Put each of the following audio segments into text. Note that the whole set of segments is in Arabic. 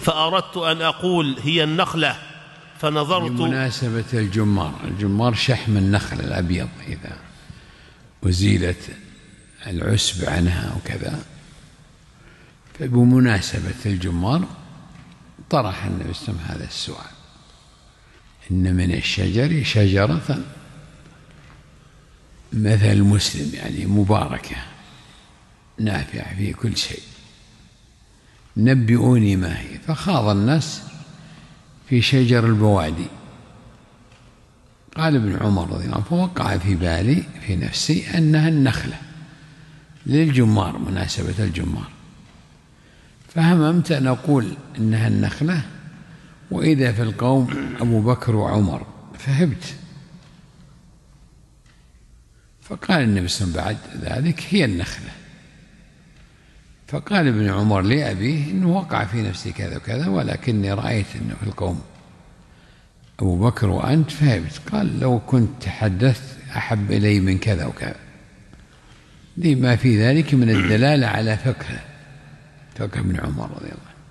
فأردت أن أقول هي النخلة فنظرت. بمناسبة الجمار شحم النخل الأبيض إذا أزيلت العسب عنها وكذا، فبمناسبة الجمار طرح النبي صلى الله عليه وسلم هذا السؤال: إن من الشجر شجرة مثل المسلم، يعني مباركة نافعة في كل شيء، نبئوني ما هي. فخاض الناس في شجر البوادي. قال ابن عمر رضي الله عنه: فوقع في بالي في نفسي أنها النخلة للجمار، مناسبة الجمار، فهممت أن أقول إنها النخلة وإذا في القوم أبو بكر وعمر، فهبت. فقال النبي صلى الله عليه وسلم بعد ذلك: هي النخلة. فقال ابن عمر لأبيه: إنه وقع في نفسي كذا وكذا، ولكني رأيت أنه في القوم أبو بكر وأنت، فهبت. قال: لو كنت تحدثت أحب إلي من كذا وكذا، لما في ذلك من الدلالة على فقه ابن عمر رضي الله عنه.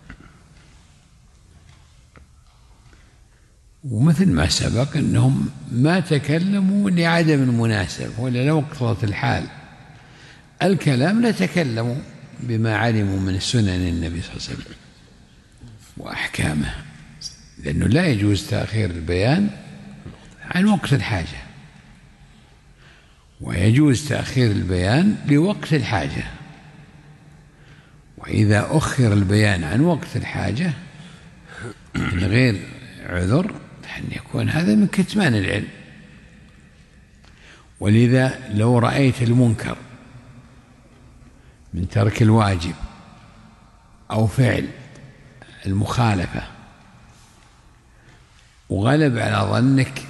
ومثل ما سبق أنهم ما تكلموا لعدم المناسبة، ولا لو اقتضت الحال الكلام لتكلموا بما علموا من سنن النبي صلى الله عليه وسلم وأحكامه، لأنه لا يجوز تأخير البيان عن وقت الحاجة، ويجوز تأخير البيان لوقت الحاجة. وإذا أخر البيان عن وقت الحاجة من غير عذر فإن يكون هذا من كتمان العلم. ولذا لو رأيت المنكر من ترك الواجب أو فعل المخالفة وغلب على ظنك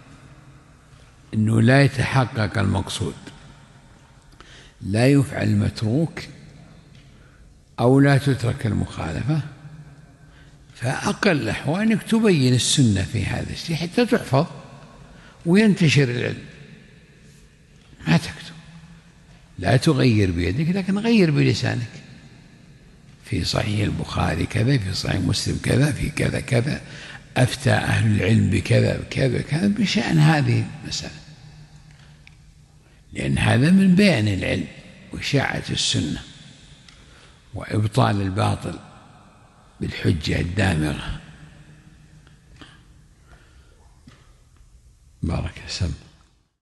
أنه لا يتحقق المقصود، لا يفعل المتروك أو لا تترك المخالفة، فأقل الأحوال أنك تبين السنة في هذا الشيء حتى تحفظ وينتشر العلم. ما تكتب، لا تغير بيدك لكن غير بلسانك. في صحيح البخاري كذا، في صحيح مسلم كذا، في كذا كذا، أفتى أهل العلم بكذا بكذا كذا بشأن هذه المسألة، لأن هذا من بيان العلم وإشاعة السنة وإبطال الباطل بالحجة الدامغة. بارك الله.